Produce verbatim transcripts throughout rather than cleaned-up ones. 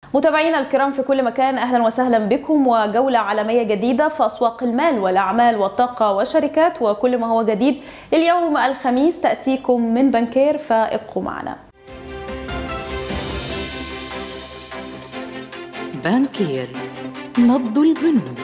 متابعينا الكرام في كل مكان، أهلا وسهلا بكم وجولة عالمية جديدة في أسواق المال والأعمال والطاقة والشركات وكل ما هو جديد اليوم الخميس تأتيكم من بانكير، فابقوا معنا. بانكير، نبض البنوك.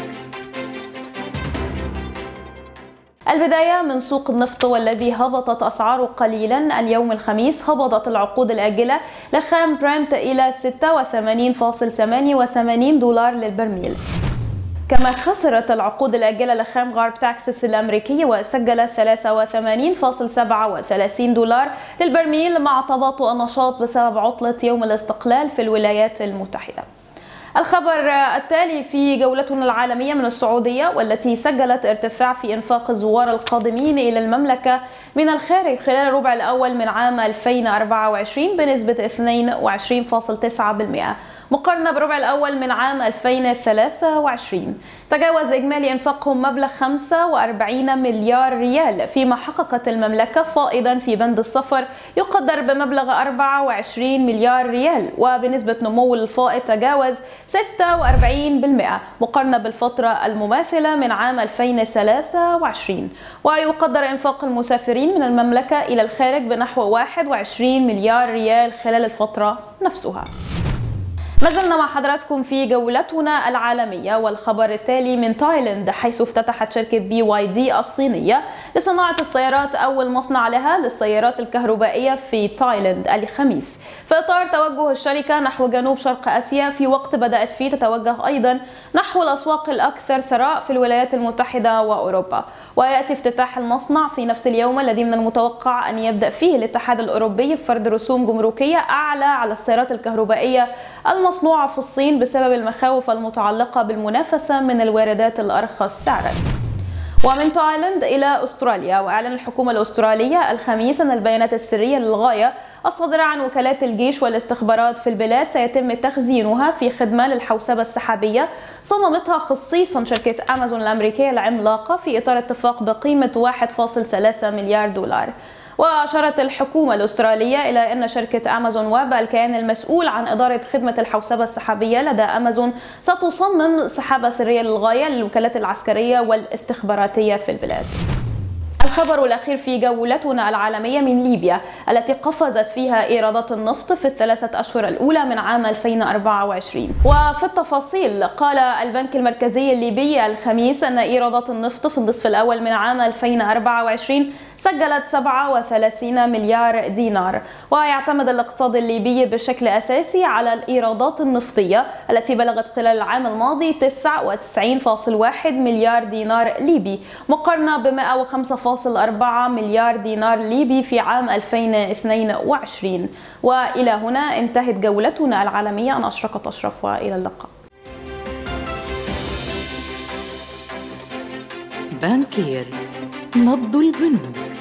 البداية من سوق النفط والذي هبطت أسعاره قليلا اليوم الخميس. هبطت العقود الآجلة لخام برنت إلى ستة وثمانين فاصلة ثمانية وثمانين دولار للبرميل، كما خسرت العقود الآجلة لخام غارب تكساس الأمريكي وسجلت ثلاثة وثمانين فاصلة سبعة وثلاثين دولار للبرميل مع تباطؤ النشاط بسبب عطلة يوم الاستقلال في الولايات المتحدة. الخبر التالي في جولتنا العالمية من السعودية، والتي سجلت ارتفاع في إنفاق الزوار القادمين إلى المملكة من الخارج خلال الربع الأول من عام ألفين وأربعة وعشرين بنسبة اثنين وعشرين فاصلة تسعة بالمئة مقارنة بالربع الأول من عام ألفين وثلاثة وعشرين. تجاوز إجمالي إنفاقهم مبلغ خمسة وأربعين مليار ريال، فيما حققت المملكة فائضا في بند السفر يقدر بمبلغ أربعة وعشرين مليار ريال، وبنسبة نمو الفائض تجاوز ستة وأربعين بالمئة مقارنة بالفترة المماثلة من عام ألفين وثلاثة وعشرين. ويقدر إنفاق المسافرين من المملكة إلى الخارج بنحو واحد وعشرين مليار ريال خلال الفترة نفسها. ما زلنا مع حضراتكم في جولتنا العالمية، والخبر التالي من تايلاند، حيث افتتحت شركة بي واي دي الصينية لصناعة السيارات أول مصنع لها للسيارات الكهربائية في تايلاند الخميس، في إطار توجه الشركة نحو جنوب شرق آسيا، في وقت بدأت فيه تتوجه أيضا نحو الأسواق الأكثر ثراء في الولايات المتحدة وأوروبا. ويأتي افتتاح المصنع في نفس اليوم الذي من المتوقع أن يبدأ فيه الاتحاد الأوروبي بفرض رسوم جمركية أعلى على السيارات الكهربائية المصنوعة في الصين بسبب المخاوف المتعلقة بالمنافسة من الواردات الأرخص سعرا. ومن تايلاند إلى أستراليا، وأعلن الحكومة الأسترالية الخميس أن البيانات السرية للغاية الصادرة عن وكالات الجيش والاستخبارات في البلاد سيتم تخزينها في خدمة للحوسبة السحابية صممتها خصيصا شركة أمازون الأمريكية العملاقة في إطار اتفاق بقيمة واحد فاصلة ثلاثة مليار دولار. وأشارت الحكومة الأسترالية إلى أن شركة أمازون ويب الكيان المسؤول عن إدارة خدمة الحوسبة السحابية لدى أمازون ستصمم سحابة سرية للغاية للوكالات العسكرية والاستخباراتية في البلاد. الخبر الأخير في جولتنا العالمية من ليبيا، التي قفزت فيها إيرادات النفط في الثلاثة أشهر الأولى من عام ألفين وأربعة وعشرين. وفي التفاصيل، قال البنك المركزي الليبي الخميس أن إيرادات النفط في النصف الأول من عام ألفين وأربعة وعشرين سجلت سبعة وثلاثين مليار دينار. ويعتمد الاقتصاد الليبي بشكل أساسي على الإيرادات النفطية التي بلغت خلال العام الماضي تسعة وتسعين فاصلة واحد مليار دينار ليبي مقارنة ب مئة وخمسة فاصلة أربعة مليار دينار ليبي في عام ألفين واثنين وعشرين. وإلى هنا انتهت جولتنا العالمية. أنا أشرقت أشرف، وإلى اللقاء. بانكير، نبض البنوك.